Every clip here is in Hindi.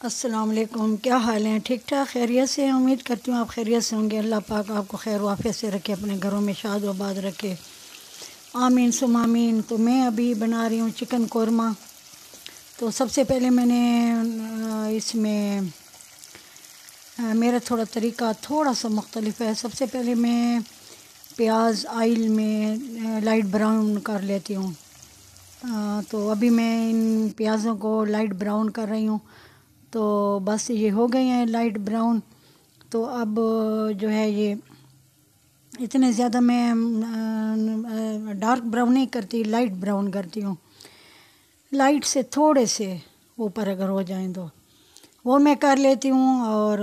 अस्सलाम वालेकुम, क्या हाल है? ठीक ठाक, खैरियत से? उम्मीद करती हूँ आप खैरियत से होंगे। अल्लाह पाक आपको खैर वाफ़ियत से रखे, अपने घरों में शाद आबाद रखे, आमीन सुम आमीन। तो मैं अभी बना रही हूँ चिकन कोरमा। तो सबसे पहले मैंने इसमें मेरा थोड़ा तरीका थोड़ा सा मुख्तलिफ है। सबसे पहले मैं प्याज ऑयल में लाइट ब्राउन कर लेती हूँ। तो अभी मैं इन प्याज़ों को लाइट ब्राउन कर रही हूँ। तो बस ये हो गए हैं लाइट ब्राउन। तो अब जो है ये इतने ज़्यादा मैं डार्क ब्राउन नहीं करती, लाइट ब्राउन करती हूँ। लाइट से थोड़े से ऊपर अगर हो जाएं तो वो मैं कर लेती हूँ। और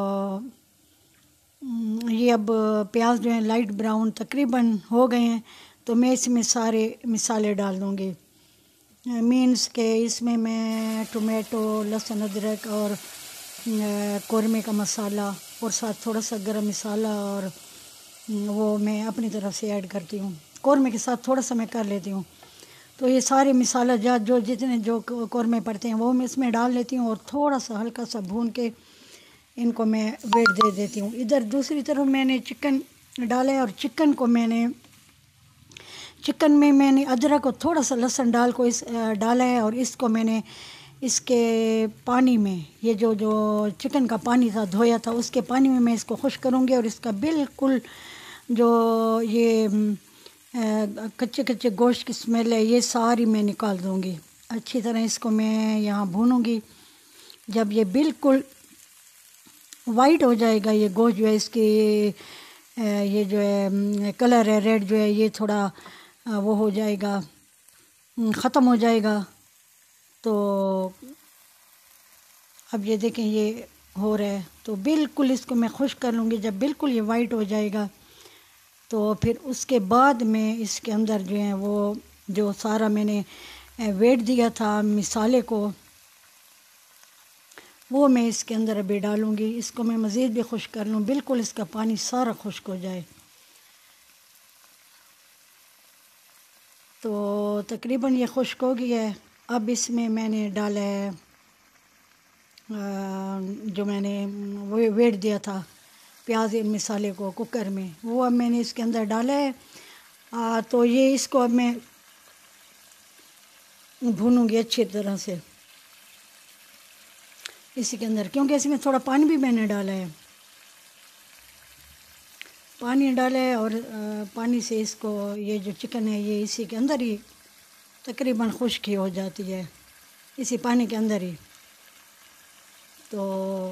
ये अब प्याज जो है लाइट ब्राउन तकरीबन हो गए हैं। तो मैं इसमें सारे मिसाले डाल दूँगी। मीन्स के इसमें मैं टोमेटो, लहसुन, अदरक और कोरमे का मसाला और साथ थोड़ा सा गरम मसाला और वो मैं अपनी तरफ से ऐड करती हूँ। कोरमे के साथ थोड़ा सा मैं कर लेती हूँ। तो ये सारे मसाला जात जो जितने जो कोरमे पड़ते हैं वो मैं इसमें डाल लेती हूँ और थोड़ा सा हल्का सा भून के इनको मैं वेट दे देती हूँ। इधर दूसरी तरफ मैंने चिकन डाला है और चिकन में मैंने अदरक और थोड़ा सा लहसुन डाला है और इसको मैंने इसके पानी में ये जो चिकन का पानी था धोया था उसके पानी में मैं इसको खुश करूँगी और इसका बिल्कुल जो ये कच्चे कच्चे गोश्त की स्मेल है ये सारी मैं निकाल दूँगी। अच्छी तरह इसको मैं यहाँ भूनूँगी। जब ये बिल्कुल वाइट हो जाएगा ये गोश्त जो है इसकी ये जो है कलर है रेड जो है ये थोड़ा वो हो जाएगा, ख़त्म हो जाएगा। तो अब ये देखें ये हो रहा है। तो बिल्कुल इसको मैं खुश कर लूँगी। जब बिल्कुल ये वाइट हो जाएगा तो फिर उसके बाद मैं इसके अंदर जो है वो जो सारा मैंने वेट दिया था मिसाले को वो मैं इसके अंदर अभी डालूँगी। इसको मैं मज़ीद भी खुश कर लूँ, बिल्कुल इसका पानी सारा खुश्क हो जाए। तो तकरीबन ये खुश्क हो गया है। अब इसमें मैंने डाला है जो मैंने वो वेट दिया था प्याज मिसाले को कुकर में, वो अब मैंने इसके अंदर डाला है। तो ये इसको अब मैं भूनूंगी अच्छी तरह से इसी के अंदर, क्योंकि इसमें थोड़ा पानी भी मैंने डाला है। पानी डाला है और पानी से इसको ये जो चिकन है ये इसी के अंदर ही तकरीबन खुश्क ही हो जाती है, इसी पानी के अंदर ही। तो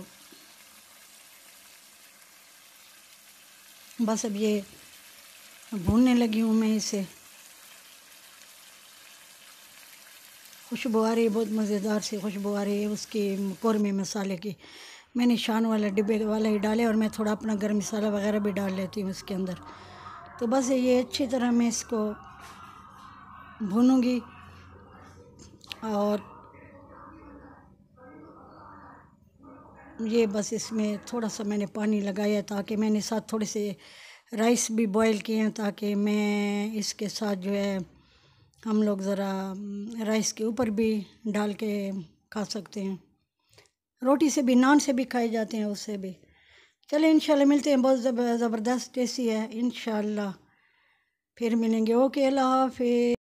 बस अब ये भूनने लगी हूँ मैं इसे। खुशबू आ रही है, बहुत मज़ेदार सी खुशबू आ रही है उसकी कोरमे मसाले की। मैंने शान वाला डिब्बे वाला ही डाले और मैं थोड़ा अपना गर्म मसाला वगैरह भी डाल लेती हूँ इसके अंदर। तो बस ये अच्छी तरह मैं इसको भूनूंगी। और ये बस इसमें थोड़ा सा मैंने पानी लगाया ताकि मैंने साथ थोड़े से राइस भी बॉईल किए हैं ताकि मैं इसके साथ जो है हम लोग ज़रा राइस के ऊपर भी डाल के खा सकते हैं। रोटी से भी, नान से भी खाए जाते हैं, उससे भी। चले इंशाल्लाह मिलते हैं, बहुत ज़बरदस्त टेस्टी है। इंशाल्लाह फिर मिलेंगे। ओके, अल्लाह हाफ़िज़।